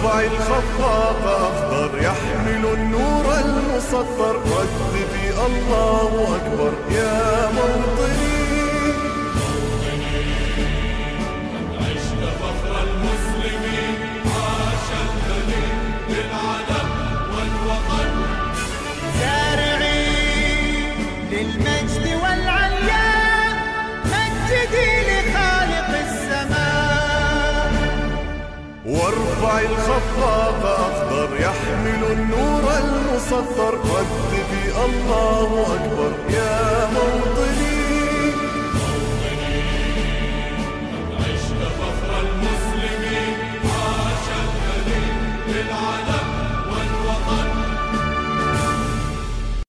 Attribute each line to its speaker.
Speaker 1: وارفع الخفاق أخضر يحمل النور المسطر، رددي الله أكبر يا موطني.
Speaker 2: قد عشت فخر المسلمين، عاش الدليل للعلم والوطن.
Speaker 3: سارعي للمجد والعلياء، مجدي لخالق السماء.
Speaker 1: وارفع الخفاق أخضر يحمل النور المسطر، رددي الله أكبر يا موطني.